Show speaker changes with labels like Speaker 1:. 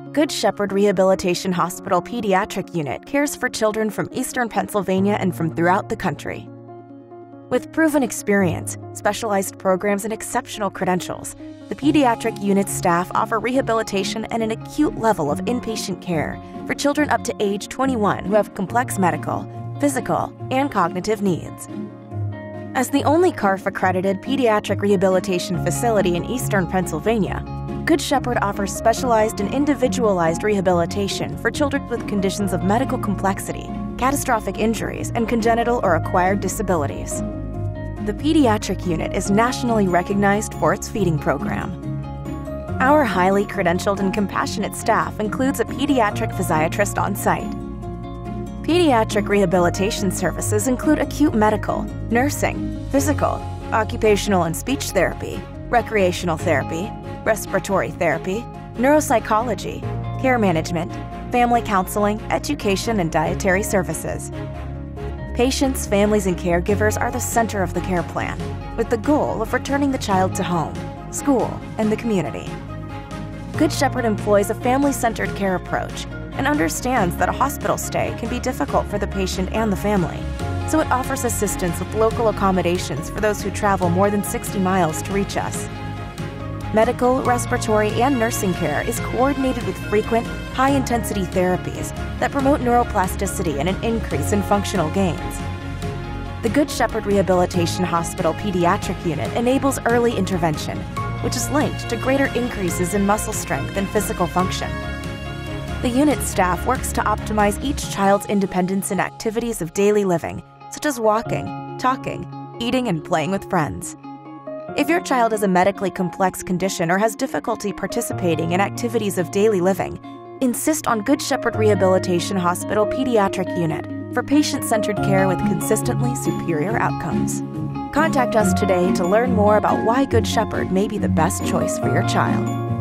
Speaker 1: Good Shepherd Rehabilitation Hospital Pediatric Unit cares for children from Eastern Pennsylvania and from throughout the country. With proven experience, specialized programs, and exceptional credentials, the pediatric unit's staff offer rehabilitation and an acute level of inpatient care for children up to age 21 who have complex medical, physical, and cognitive needs. As the only CARF-accredited pediatric rehabilitation facility in Eastern Pennsylvania, Good Shepherd offers specialized and individualized rehabilitation for children with conditions of medical complexity, catastrophic injuries, and congenital or acquired disabilities. The pediatric unit is nationally recognized for its feeding program. Our highly credentialed and compassionate staff includes a pediatric physiatrist on site. Pediatric rehabilitation services include acute medical, nursing, physical, occupational and speech therapy, recreational therapy, respiratory therapy, neuropsychology, care management, family counseling, education, and dietary services. Patients, families, and caregivers are the center of the care plan, with the goal of returning the child to home, school, and the community. Good Shepherd employs a family-centered care approach and understands that a hospital stay can be difficult for the patient and the family, so it offers assistance with local accommodations for those who travel more than 60 miles to reach us. Medical, respiratory, and nursing care is coordinated with frequent, high-intensity therapies that promote neuroplasticity and an increase in functional gains. The Good Shepherd Rehabilitation Hospital Pediatric Unit enables early intervention, which is linked to greater increases in muscle strength and physical function. The unit staff works to optimize each child's independence in activities of daily living, such as walking, talking, eating, and playing with friends. If your child has a medically complex condition or has difficulty participating in activities of daily living, insist on Good Shepherd Rehabilitation Hospital Pediatric Unit for patient-centered care with consistently superior outcomes. Contact us today to learn more about why Good Shepherd may be the best choice for your child.